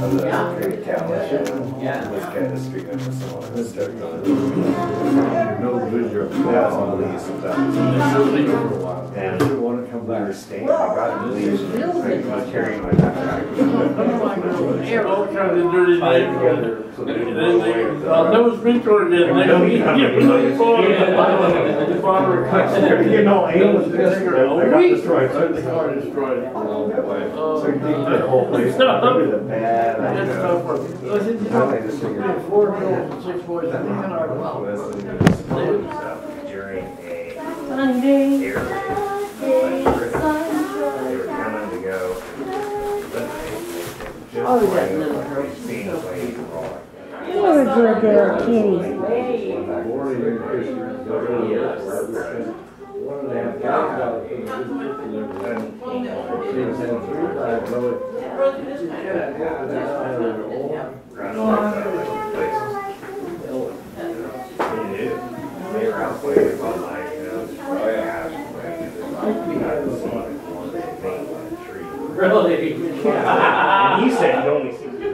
of the creative township. Was kind of speaking with someone who started on that's on the lease of that. And we want to come back or stay. I got to leave. I was carrying my backpack. All kinds of dirty names. That was Victor again. You know, I got destroyed. The car destroyed. So you think the whole place was bad. I just figured 4 girls and 6 boys. I think in our during a Sunday, air raid. They were coming to go. Oh, that little girl. Being away from all. You're a good little kitty. Really? And he said he'd only seen the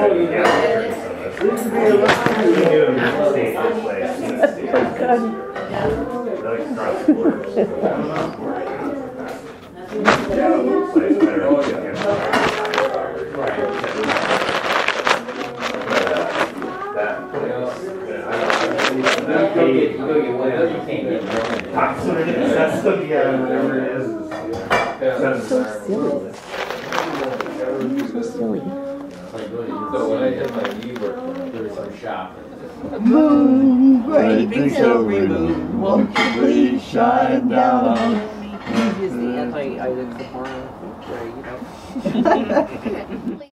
So silly. You're so silly. So when I did my knee work, there was some shop. Moon, great big silvery moon, won't you please shine down on me? He is the anti-Isaac Sapora, you know.